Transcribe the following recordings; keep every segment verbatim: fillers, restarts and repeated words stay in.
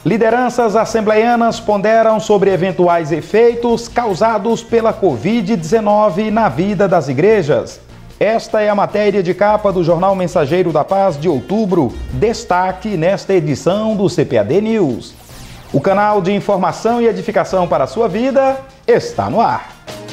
Lideranças assembleianas ponderam sobre eventuais efeitos causados pela covid dezenove na vida das igrejas. Esta é a matéria de capa do Jornal Mensageiro da Paz de outubro. Destaque nesta edição do C P A D News. O canal de informação e edificação para a sua vida está no ar.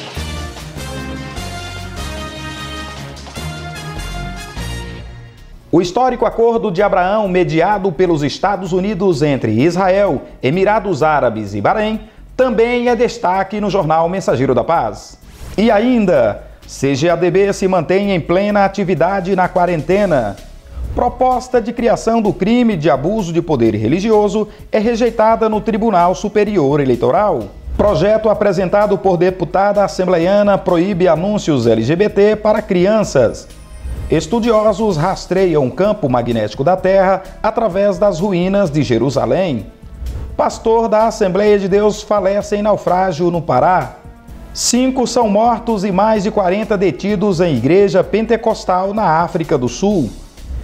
O histórico acordo de Abraão, mediado pelos Estados Unidos entre Israel, Emirados Árabes e Bahrein, também é destaque no Jornal Mensageiro da Paz. E ainda, C G A D B se mantém em plena atividade na quarentena. Proposta de criação do crime de abuso de poder religioso é rejeitada no Tribunal Superior Eleitoral. Projeto apresentado por deputada assembleiana proíbe anúncios L G B T para crianças. Estudiosos rastreiam o campo magnético da Terra através das ruínas de Jerusalém. Pastor da Assembleia de Deus falece em naufrágio no Pará. Cinco são mortos e mais de quarenta detidos em igreja pentecostal na África do Sul.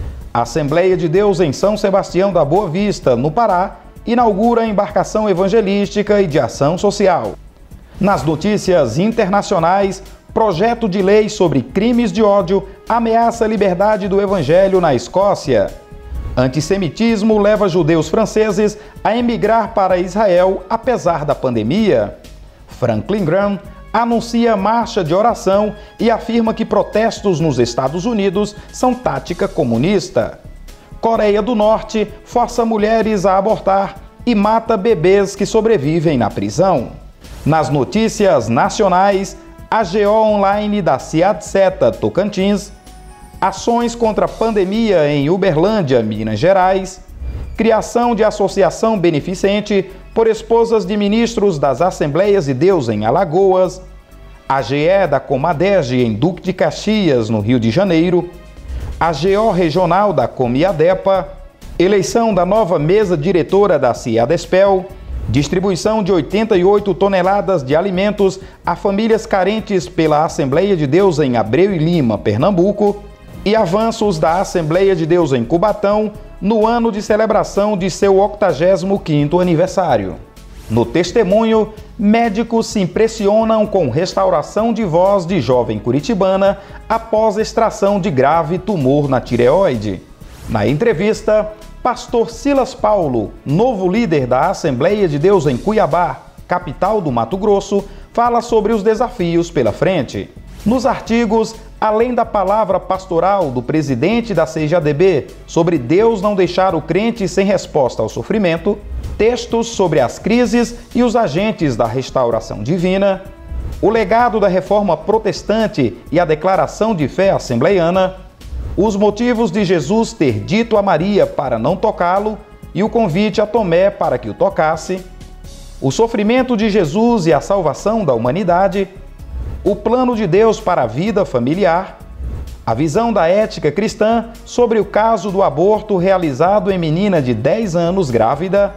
A Assembleia de Deus em São Sebastião da Boa Vista, no Pará, inaugura a embarcação evangelística e de ação social. Nas notícias internacionais, projeto de lei sobre crimes de ódio ameaça a liberdade do evangelho na Escócia. Antissemitismo leva judeus franceses a emigrar para Israel apesar da pandemia. Franklin Graham anuncia marcha de oração e afirma que protestos nos Estados Unidos são tática comunista. Coreia do Norte força mulheres a abortar e mata bebês que sobrevivem na prisão. Nas notícias nacionais, a G O online da Ciatseta Tocantins, ações contra a pandemia em Uberlândia, Minas Gerais, criação de associação beneficente por esposas de ministros das Assembleias de Deus em Alagoas, a G E da Comadege em Duque de Caxias, no Rio de Janeiro, a G O regional da Comiadepa, eleição da nova mesa diretora da Ciadespel, distribuição de oitenta e oito toneladas de alimentos a famílias carentes pela Assembleia de Deus em Abreu e Lima, Pernambuco, e avanços da Assembleia de Deus em Cubatão no ano de celebração de seu octagésimo quinto aniversário. No testemunho, médicos se impressionam com restauração de voz de jovem curitibana após extração de grave tumor na tireoide. Na entrevista, Pastor Silas Paulo, novo líder da Assembleia de Deus em Cuiabá, capital do Mato Grosso, fala sobre os desafios pela frente. Nos artigos, além da palavra pastoral do presidente da C G A D B sobre Deus não deixar o crente sem resposta ao sofrimento, textos sobre as crises e os agentes da restauração divina, o legado da reforma protestante e a declaração de fé assembleiana, os motivos de Jesus ter dito a Maria para não tocá-lo e o convite a Tomé para que o tocasse, o sofrimento de Jesus e a salvação da humanidade, o plano de Deus para a vida familiar, a visão da ética cristã sobre o caso do aborto realizado em menina de dez anos grávida,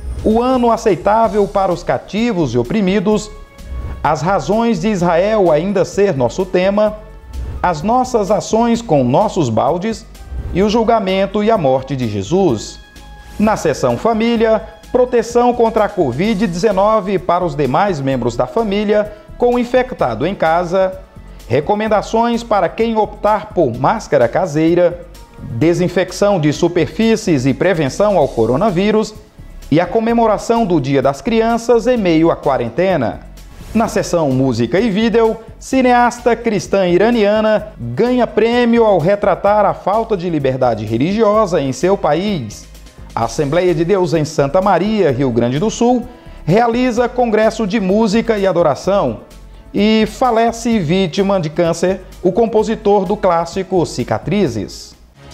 o ano aceitável para os cativos e oprimidos, as razões de Israel ainda ser nosso tema, as nossas ações com nossos baldes e o julgamento e a morte de Jesus. Na seção Família, proteção contra a covid dezenove para os demais membros da família com o infectado em casa, recomendações para quem optar por máscara caseira, desinfecção de superfícies e prevenção ao coronavírus e a comemoração do Dia das Crianças em meio à quarentena. Na seção Música e Vídeo, cineasta cristã iraniana ganha prêmio ao retratar a falta de liberdade religiosa em seu país. A Assembleia de Deus em Santa Maria, Rio Grande do Sul, realiza congresso de música e adoração. E falece vítima de câncer o compositor do clássico Cicatrizes.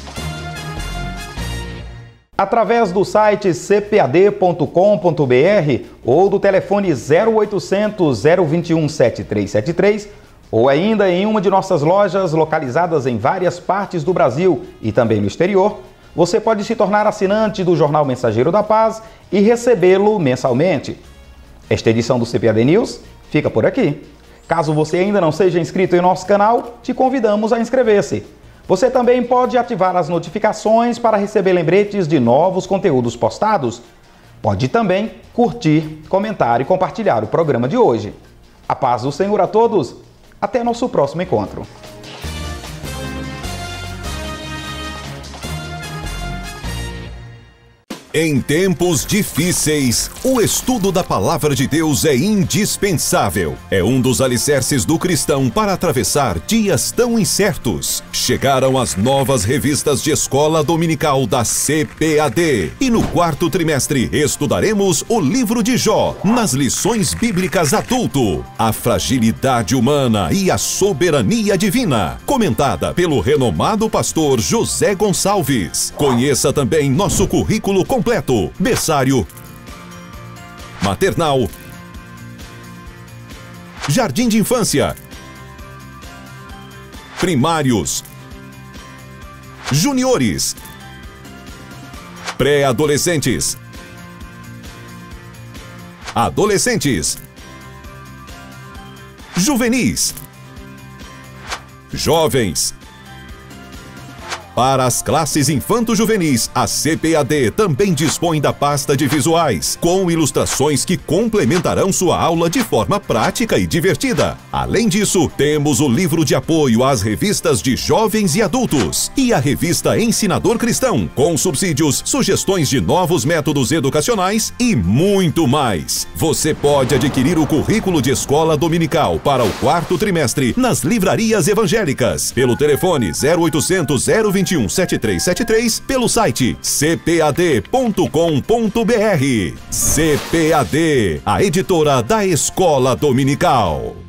Através do site c p a d ponto com ponto b r ou do telefone zero oitocentos, zero vinte e um, setenta e três setenta e três ou ainda em uma de nossas lojas localizadas em várias partes do Brasil e também no exterior, você pode se tornar assinante do Jornal Mensageiro da Paz e recebê-lo mensalmente. Esta edição do C P A D News fica por aqui. Caso você ainda não seja inscrito em nosso canal, te convidamos a inscrever-se. Você também pode ativar as notificações para receber lembretes de novos conteúdos postados. Pode também curtir, comentar e compartilhar o programa de hoje. A paz do Senhor a todos. Até nosso próximo encontro. Em tempos difíceis, o estudo da Palavra de Deus é indispensável. É um dos alicerces do cristão para atravessar dias tão incertos. Chegaram as novas revistas de escola dominical da C P A D. E no quarto trimestre estudaremos o livro de Jó, nas lições bíblicas adulto. A fragilidade humana e a soberania divina. Comentada pelo renomado pastor José Gonçalves. Conheça também nosso currículo completo. Completo, berçário, maternal, jardim de infância, primários, juniores, pré-adolescentes, adolescentes, juvenis, jovens. Para as classes infanto-juvenis, a C P A D também dispõe da pasta de visuais, com ilustrações que complementarão sua aula de forma prática e divertida. Além disso, temos o livro de apoio às revistas de jovens e adultos e a revista Ensinador Cristão, com subsídios, sugestões de novos métodos educacionais e muito mais. Você pode adquirir o currículo de escola dominical para o quarto trimestre nas livrarias evangélicas, pelo telefone zero oitocentos, zero vinte e um, sete três sete três, pelo site c p a d ponto com ponto b r. C P A D, a editora da Escola Dominical.